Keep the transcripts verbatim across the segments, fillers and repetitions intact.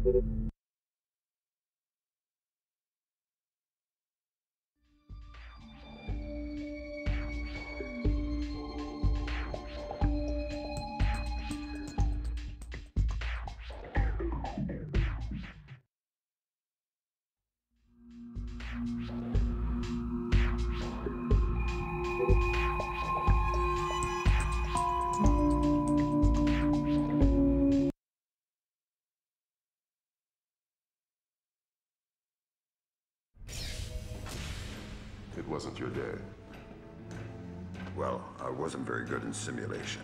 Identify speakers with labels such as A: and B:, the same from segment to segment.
A: It wasn't your day.
B: Well, I wasn't very good in simulation.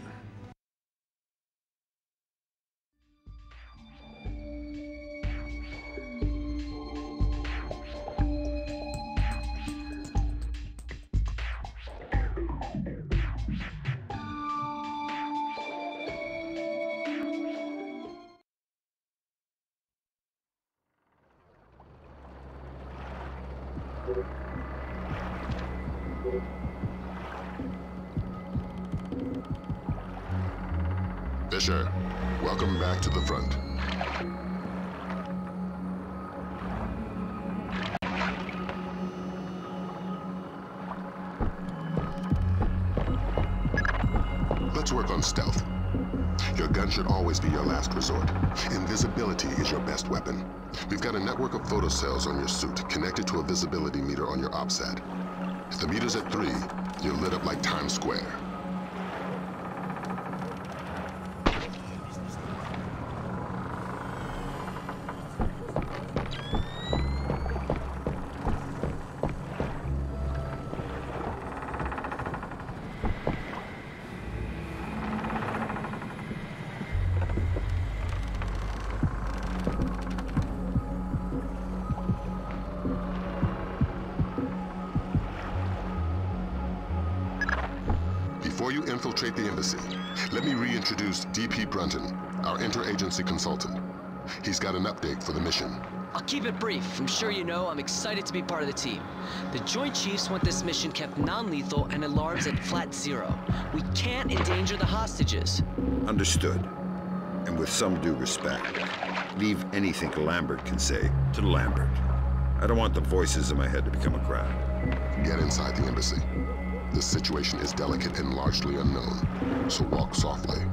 A: Fisher, welcome back to the front. Let's work on stealth. Your gun should always be your last resort. Invisibility is your best weapon. We've got a network of photo cells on your suit connected to a visibility meter on your OPSAT. If the meter's at three, you're lit up like Times Square. Before you infiltrate the embassy, let me reintroduce D P Brunton, our interagency consultant. He's got an update for the mission.
C: I'll keep it brief. I'm sure you know I'm excited to be part of the team. The Joint Chiefs want this mission kept non-lethal and alarms at flat zero. We can't endanger the hostages.
B: Understood. And with some due respect, leave anything Lambert can say to Lambert. I don't want the voices in my head to become a crowd.
A: Get inside the embassy. This situation is delicate and largely unknown, so walk softly.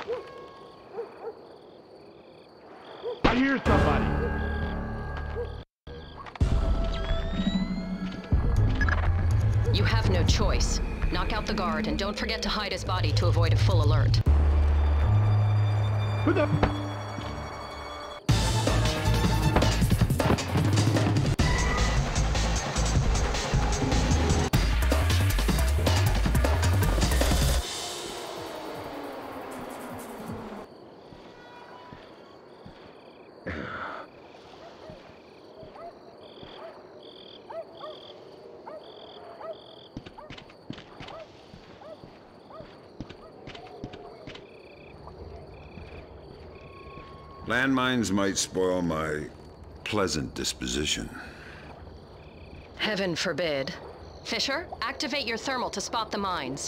D: I hear somebody.
E: You have no choice. Knock out the guard and don't forget to hide his body to avoid a full alert.
D: Who the...
B: Landmines might spoil my pleasant disposition.
E: Heaven forbid. Fisher, activate your thermal to spot the mines.